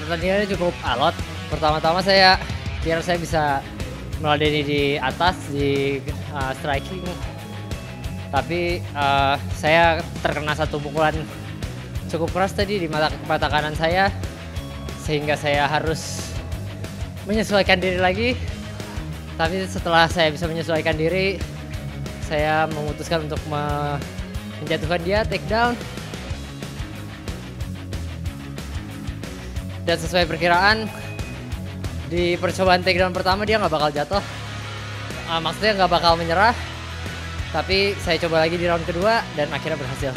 Pertandingannya cukup alot. Pertama-tama biar saya bisa meladeni di atas di striking, tapi saya terkena satu pukulan cukup keras tadi di mata kanan saya, sehingga saya harus menyesuaikan diri lagi. Tapi setelah saya bisa menyesuaikan diri, saya memutuskan untuk menjatuhkan dia, take down. Dan sesuai perkiraan, di percobaan takedown pertama dia nggak bakal jatuh. Maksudnya nggak bakal menyerah. Tapi saya coba lagi di round kedua dan akhirnya berhasil.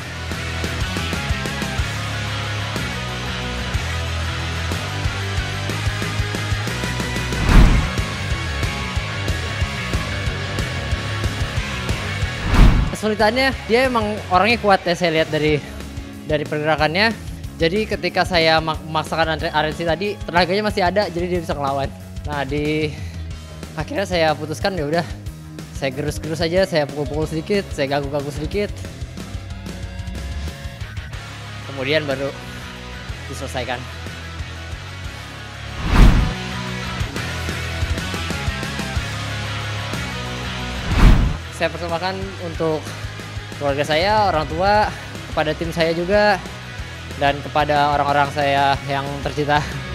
Kesulitannya, dia emang orangnya kuat ya, saya lihat dari pergerakannya. Jadi ketika saya memaksakan RNC tadi, tenaganya masih ada, jadi dia bisa ngelawan. Nah, akhirnya saya putuskan ya udah, saya gerus-gerus aja, saya pukul-pukul sedikit, saya ganggu-ganggu sedikit. Kemudian baru diselesaikan. Saya persembahkan untuk keluarga saya, orang tua, kepada tim saya juga, dan kepada orang-orang saya yang tercinta.